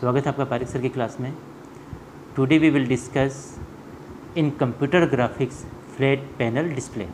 स्वागत है आपका पारिक सर की क्लास में। Today we will discuss in computer graphics flat panel display.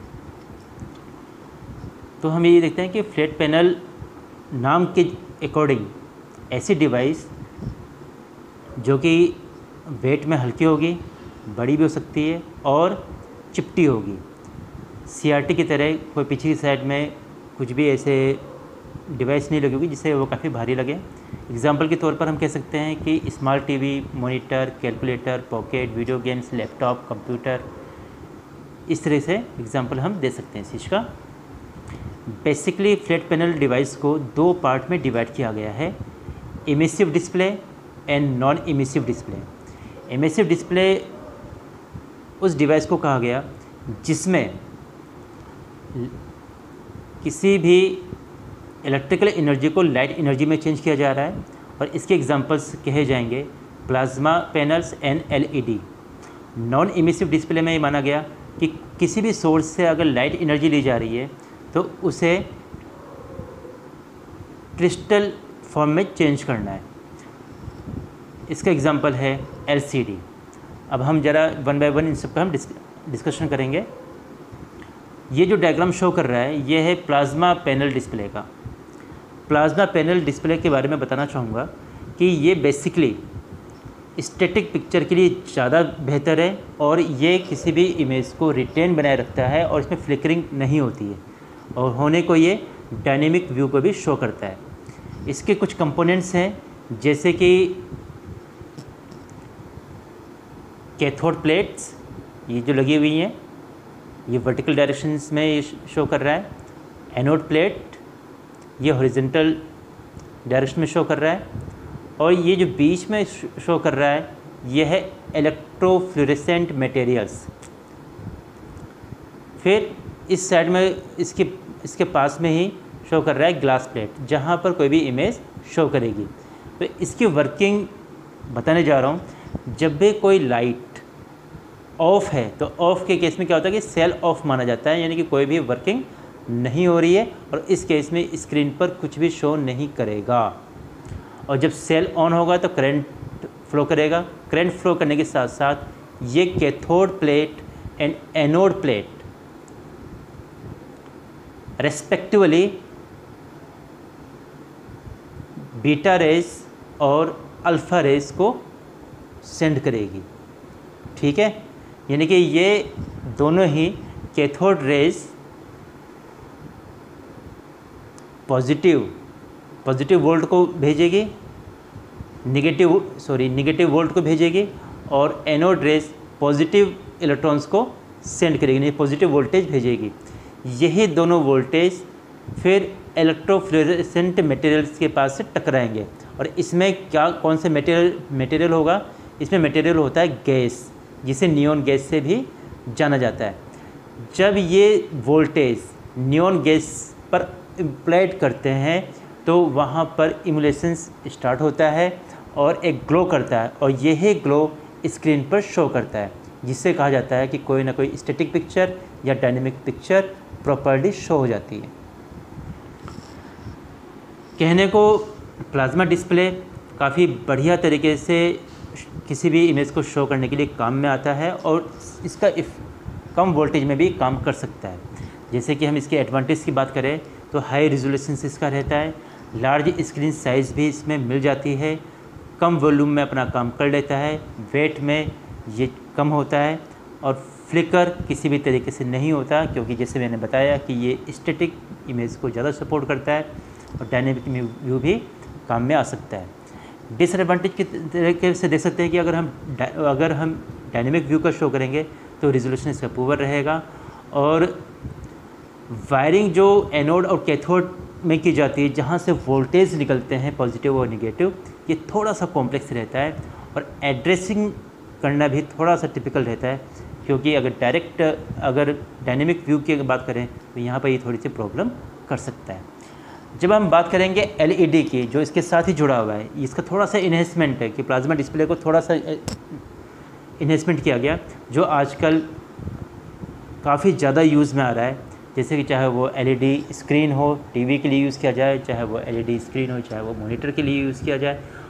तो हम ये देखते हैं कि फ्लैट पैनल नाम के अकॉर्डिंग ऐसी डिवाइस जो कि वेट में हल्की होगी, बड़ी भी हो सकती है और चिपटी होगी। CRT की तरह कोई पीछे की साइड में कुछ भी ऐसे डिवाइस नहीं लगी होगी जिससे वो काफ़ी भारी लगे। एग्जाम्पल के तौर पर हम कह सकते हैं कि small TV, monitor, calculator, pocket, video games, laptop, computer, इस तरह से एग्जाम्पल हम दे सकते हैं इस चीज़ का। बेसिकली फ्लैट पैनल डिवाइस को दो पार्ट में डिवाइड किया गया है, emissive display and non emissive display. Emissive display उस डिवाइस को कहा गया जिसमें किसी भी इलेक्ट्रिकल एनर्जी को लाइट एनर्जी में चेंज किया जा रहा है, और इसके एग्जांपल्स कहे जाएंगे plasma panels and LED। Non emissive display में ये माना गया कि किसी भी सोर्स से अगर लाइट एनर्जी ली जा रही है तो उसे क्रिस्टल फॉर्म में चेंज करना है। इसका एग्जांपल है LCD। अब हम ज़रा वन बाय वन इन सब का हम डिस्कशन करेंगे। ये जो डायग्राम शो कर रहा है ये है प्लाज्मा पैनल डिस्प्ले का। प्लाज्मा पैनल डिस्प्ले के बारे में बताना चाहूँगा कि ये बेसिकली स्टैटिक पिक्चर के लिए ज़्यादा बेहतर है और ये किसी भी इमेज को रिटेन बनाए रखता है और इसमें फ्लिकरिंग नहीं होती है, और होने को ये डायनेमिक व्यू को भी शो करता है। इसके कुछ कंपोनेंट्स हैं जैसे कि कैथोड प्लेट्स, ये जो लगी हुई हैं ये वर्टिकल डायरेक्शंस में ये शो कर रहा है। एनोड प्लेट ये हॉरिजॉन्टल डायरेक्शन में शो कर रहा है, और ये जो बीच में शो कर रहा है ये है इलेक्ट्रोफ्लोरेसेंट मटेरियल्स। फिर इस साइड में इसके पास में ही शो कर रहा है ग्लास प्लेट, जहाँ पर कोई भी इमेज शो करेगी। तो इसकी वर्किंग बताने जा रहा हूँ। जब भी कोई लाइट ऑफ है तो ऑफ के केस में क्या होता है कि सेल ऑफ माना जाता है, यानी कि कोई भी वर्किंग नहीं हो रही है, और इस केस में स्क्रीन पर कुछ भी शो नहीं करेगा। और जब सेल ऑन होगा तो करंट फ्लो करेगा। करंट फ्लो करने के साथ साथ ये cathode plate and anode plate respectively beta rays और अल्फ़ा रेज को सेंड करेगी। ठीक है, यानी कि ये दोनों ही कैथोड रेज पॉजिटिव वोल्ट को भेजेगी, निगेटिव वोल्ट को भेजेगी, और एनोड रेज पॉजिटिव इलेक्ट्रॉन्स को सेंड करेगी, यानी पॉजिटिव वोल्टेज भेजेगी। यही दोनों वोल्टेज फिर इलेक्ट्रोफ्लोरेसेंट मटेरियल्स के पास से टकराएंगे, और इसमें कौन से मटेरियल होगा? इसमें मटेरियल होता है गैस, जिसे नियॉन गैस से भी जाना जाता है। जब ये वोल्टेज नियॉन गैस पर अप्लाइड करते हैं तो वहाँ पर इम्यूलेशंस स्टार्ट होता है और एक ग्लो करता है, और यही ग्लो स्क्रीन पर शो करता है, जिससे कहा जाता है कि कोई ना कोई स्टैटिक पिक्चर या डायनेमिक पिक्चर प्रॉपर्ली शो हो जाती है। कहने को प्लाज्मा डिस्प्ले काफ़ी बढ़िया तरीके से किसी भी इमेज को शो करने के लिए काम में आता है, और इसका कम वोल्टेज में भी काम कर सकता है। जैसे कि हम इसके एडवांटेज की बात करें तो हाई रिजोल्यूशन इसका रहता है, लार्ज स्क्रीन साइज़ भी इसमें मिल जाती है, कम वॉल्यूम में अपना काम कर लेता है, वेट में ये कम होता है, और फ्लिकर किसी भी तरीके से नहीं होता, क्योंकि जैसे मैंने बताया कि ये स्टैटिक इमेज को ज़्यादा सपोर्ट करता है, और डायनेमिक व्यू भी काम में आ सकता है। डिसएडवांटेज की तरीके से देख सकते हैं कि अगर हम डायनेमिक व्यू का शो करेंगे तो रिजोल्यूशन इसका पुअर रहेगा, और वायरिंग जो एनोड और कैथोड में की जाती है, जहाँ से वोल्टेज निकलते हैं पॉजिटिव और निगेटिव, ये थोड़ा सा कॉम्प्लेक्स रहता है, और एड्रेसिंग करना भी थोड़ा सा टिपिकल रहता है, क्योंकि अगर डायनेमिक व्यू की बात करें तो यहाँ पर ये थोड़ी सी प्रॉब्लम कर सकता है। जब हम बात करेंगे LED की, जो इसके साथ ही जुड़ा हुआ है, इसका थोड़ा सा इन्हेंसमेंट है कि प्लाज्मा डिस्प्ले को थोड़ा सा इन्हेंसमेंट किया गया, जो आजकल काफ़ी ज़्यादा यूज़ में आ रहा है। जैसे कि चाहे वो LED स्क्रीन हो, टीवी के लिए यूज़ किया जाए, चाहे वो LED स्क्रीन हो, चाहे वो मॉनिटर के लिए यूज़ किया जाए,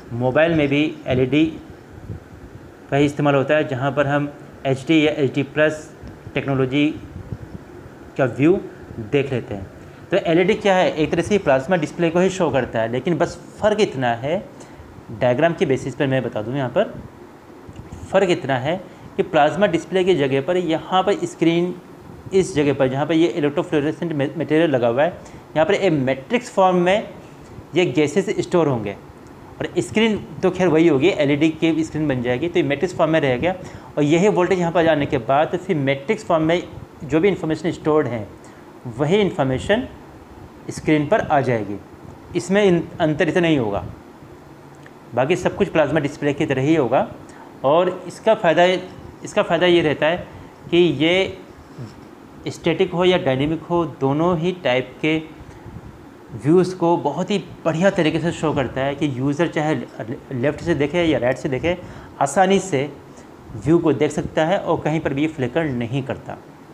मोबाइल में भी LED का ही इस्तेमाल होता है, जहाँ पर हम HD या HD+ टेक्नोलॉजी का व्यू देख लेते हैं। तो LED क्या है, एक तरह से प्लाज्मा डिस्प्ले को ही शो करता है, लेकिन बस फ़र्क इतना है, डायग्राम के बेसिस पर मैं बता दूं, यहाँ पर फ़र्क इतना है कि प्लाज्मा डिस्प्ले की जगह पर यहाँ पर स्क्रीन, इस जगह पर जहाँ पर ये इलेक्ट्रोफ्लोरेसेंट मटेरियल लगा हुआ है, यहाँ पर एक मैट्रिक्स फॉर्म में ये गैसेस स्टोर होंगे, और स्क्रीन तो खैर वही होगी, LED की स्क्रीन बन जाएगी, तो ये मैट्रिक्स फॉर्म में रहेगा। और यही वोल्टेज यहाँ पर जाने के बाद फिर मैट्रिक्स फॉर्म में जो भी इन्फॉर्मेशन स्टोर्ड है वही इन्फॉर्मेशन स्क्रीन पर आ जाएगी। इसमें अंतर इतना नहीं होगा, बाकी सब कुछ प्लाज्मा डिस्प्ले की तरह ही होगा। और इसका फ़ायदा ये रहता है कि ये स्टैटिक हो या डायनेमिक हो, दोनों ही टाइप के व्यूज़ को बहुत ही बढ़िया तरीके से शो करता है कि यूज़र चाहे लेफ़्ट से देखे या राइट से देखे, आसानी से व्यू को देख सकता है और कहीं पर भी फ्लिकर नहीं करता।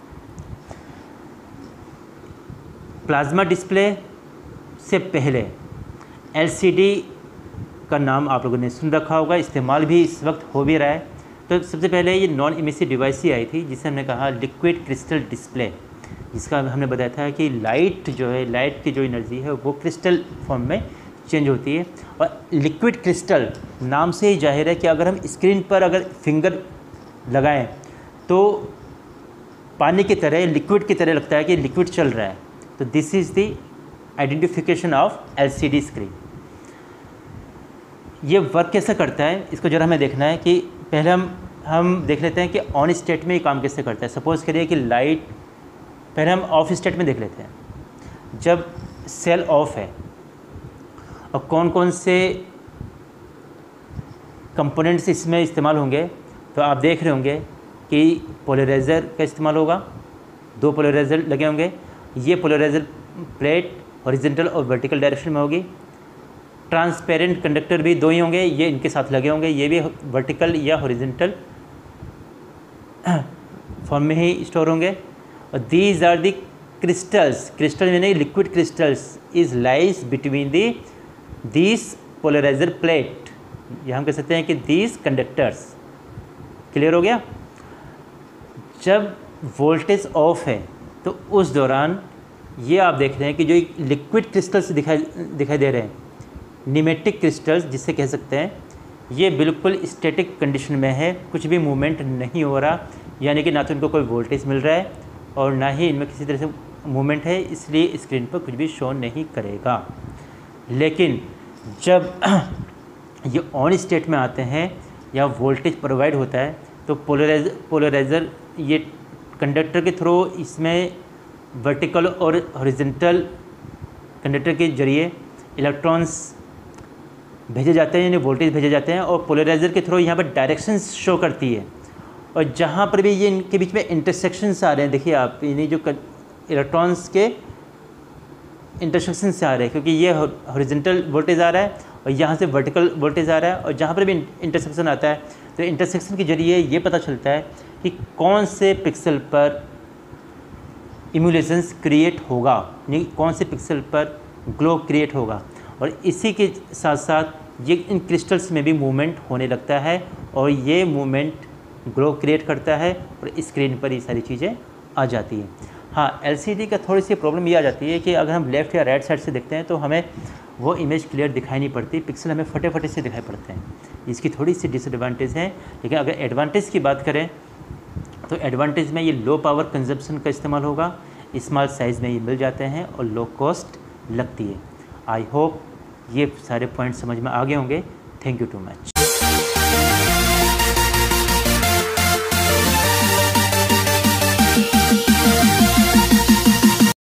प्लाज्मा डिस्प्ले से पहले LCD का नाम आप लोगों ने सुन रखा होगा, इस्तेमाल भी इस वक्त हो भी रहा है। तो सबसे पहले ये नॉन इमिसिव डिवाइस ही आई थी, जिसे हमने कहा लिक्विड क्रिस्टल डिस्प्ले, जिसका हमने बताया था कि लाइट जो है, लाइट की जो एनर्जी है वो क्रिस्टल फॉर्म में चेंज होती है। और लिक्विड क्रिस्टल नाम से ही जाहिर है कि अगर हम स्क्रीन पर अगर फिंगर लगाएं तो पानी की तरह, लिक्विड की तरह लगता है कि लिक्विड चल रहा है। तो this is the identification of LCD screen. ये वर्क कैसे करता है, इसको ज़रा हमें देखना है कि पहले हम देख लेते हैं कि ऑन स्टेट में ये काम कैसे करता है। सपोज़ करिए कि लाइट, पहले हम ऑफ स्टेट में देख लेते हैं। जब सेल ऑफ है और कौन कौन से कंपोनेंट्स इसमें इस्तेमाल होंगे, तो आप देख रहे होंगे कि पोलराइज़र का इस्तेमाल होगा, 2 पोलराइज़र लगे होंगे। ये पोलराइज़र प्लेट हॉरिजॉन्टल और वर्टिकल डायरेक्शन में होगी। ट्रांसपेरेंट कंडक्टर भी 2 ही होंगे, ये इनके साथ लगे होंगे, ये भी वर्टिकल या हॉरिजॉन्टल फॉर्म में ही स्टोर होंगे। और these are the crystals, crystal यानी liquid crystals is lies between these polarizer plate, या हम कह सकते हैं कि दीज कंडक्टर्स। क्लियर हो गया। जब वोल्टेज ऑफ है तो उस दौरान ये आप देख रहे हैं कि जो लिक्विड क्रिस्टल्स दिखाई दे रहे हैं, निमेटिक क्रिस्टल्स जिसे कह सकते हैं, ये बिल्कुल स्टैटिक कंडीशन में है, कुछ भी मूवमेंट नहीं हो रहा, यानी कि ना तो इनको कोई वोल्टेज मिल रहा है और ना ही इनमें किसी तरह से मूवमेंट है, इसलिए स्क्रीन पर कुछ भी शो नहीं करेगा। लेकिन जब ये ऑन स्टेट में आते हैं या वोल्टेज प्रोवाइड होता है, तो पोलराइज़र ये कंडक्टर के थ्रू इसमें वर्टिकल और हॉरिजॉन्टल कंडक्टर के जरिए इलेक्ट्रॉन्स भेजे जाते हैं, यानी वोल्टेज भेजे जाते हैं, और पोलराइज़र के थ्रू यहाँ पर डायरेक्शंस शो करती है। और जहाँ पर भी ये इनके बीच में इंटरसेक्शंस आ रहे हैं, देखिए आप, यानी जो इलेक्ट्रॉन्स के इंटरसेक्शन से आ रहे हैं, क्योंकि ये हॉरिजॉन्टल वोल्टेज आ रहा है और यहाँ से वर्टिकल वोल्टेज आ रहा है, और जहाँ पर भी इंटरसेक्शन आता है तो इंटरसेक्शन के जरिए ये पता चलता है कि कौन से पिक्सल पर इम्यूलेशंस क्रिएट होगा, यानी कौन से पिक्सल पर ग्लो क्रिएट होगा। और इसी के साथ साथ ये इन क्रिस्टल्स में भी मूवमेंट होने लगता है, और ये मूवमेंट ग्लो क्रिएट करता है और स्क्रीन पर ये सारी चीज़ें आ जाती हैं। हाँ, LCD का थोड़ी सी प्रॉब्लम ये आ जाती है कि अगर हम लेफ़्ट या राइट साइड से देखते हैं तो हमें वो इमेज क्लियर दिखाई नहीं पड़ती, पिक्सल हमें फटे फटे से दिखाई पड़ते हैं। इसकी थोड़ी सी डिसएडवांटेज है। लेकिन अगर एडवांटेज की बात करें तो एडवांटेज में ये लो पावर कंजप्शन का इस्तेमाल होगा, स्मॉल साइज़ में ये मिल जाते हैं और लो कॉस्ट लगती है। आई होप ये सारे पॉइंट समझ में आ गए होंगे। Thank you too much.